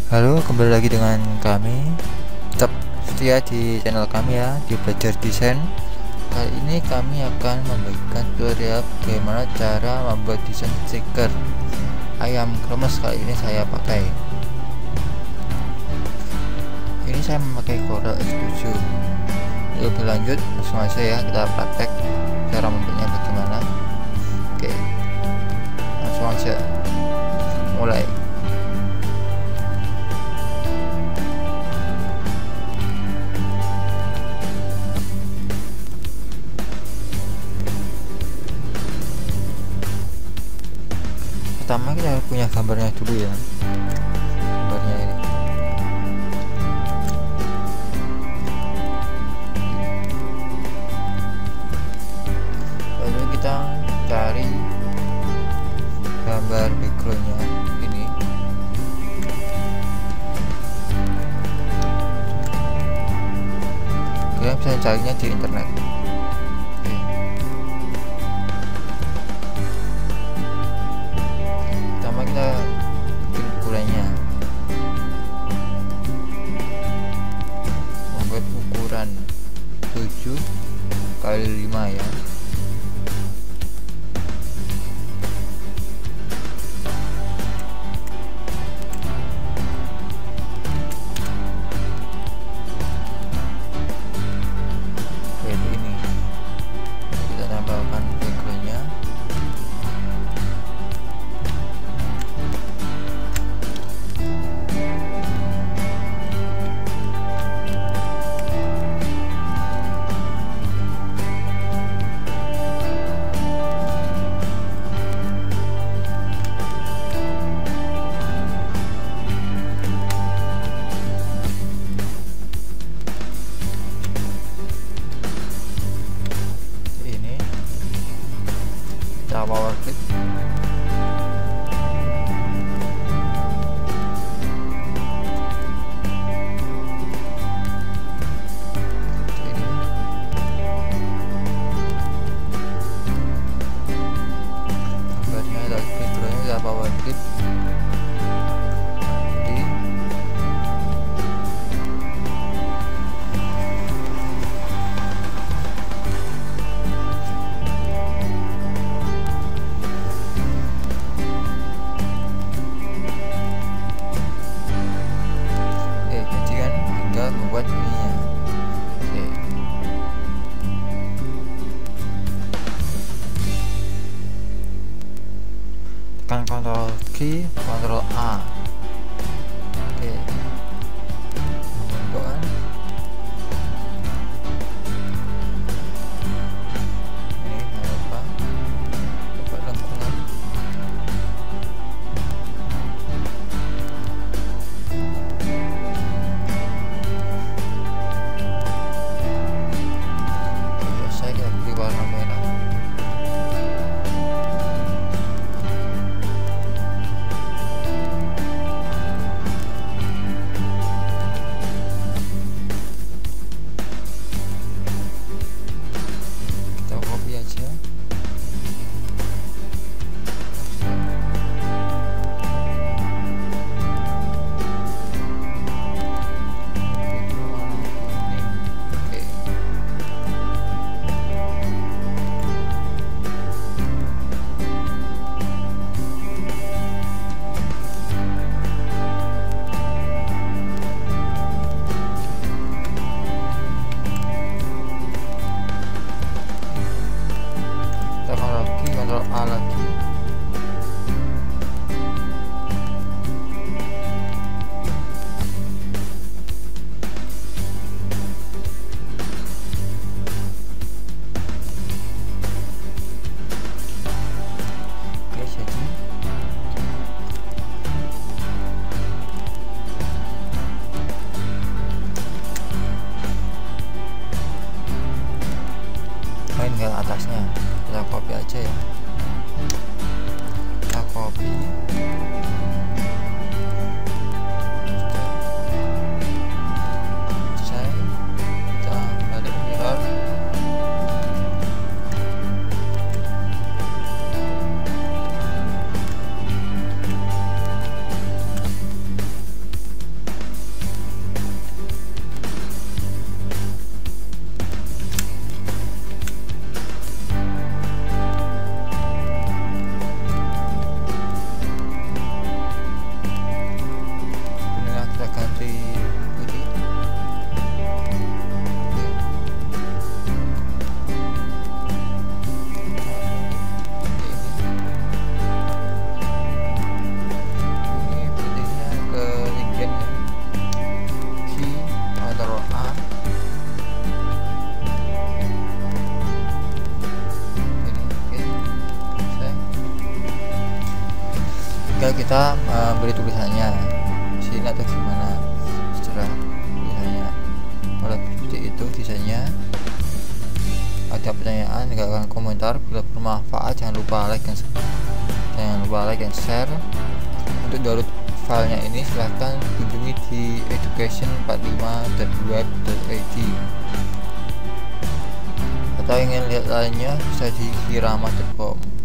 Halo, kembali lagi dengan kami. Tetap setia di channel kami ya, di Belajar Desain. Kali ini kami akan membagikan tutorial bagaimana cara membuat desain stiker ayam kremes. Kali ini saya pakai. Ini saya memakai Corel X7. Lebih lanjut, langsung aja ya kita praktek cara membuatnya bagaimana. Oke, langsung aja mulai. Pertama kita harus punya gambarnya dulu ya, gambarnya ini. Lalu kita cari gambar backgroundnya ini. Kalian bisa carinya di internet. Kita bikin ukurannya, membuat ukuran 7 kali 5 ya. Seperti ini. beri tulisannya sini atau gimana setelah tulisannya. Kalau seperti itu desainnya. Ada pertanyaan, tinggalkan komentar. Bila bermanfaat jangan lupa like dan share. Untuk download filenya ini silahkan kunjungi di education45.web.id atau ingin lihat lainnya bisa di kirama.com.